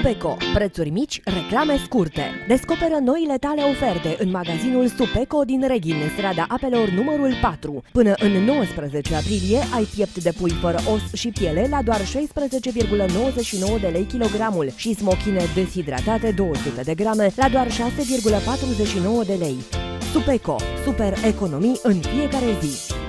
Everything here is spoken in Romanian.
Supeco. Prețuri mici, reclame scurte. Descoperă noile tale oferte în magazinul Supeco din Reghin, strada Apelor numărul 4. Până în 19 aprilie ai piept de pui fără os și piele la doar 16,99 de lei kilogramul și smochine deshidratate 200 de grame la doar 6,49 de lei. Supeco. Super economii în fiecare zi.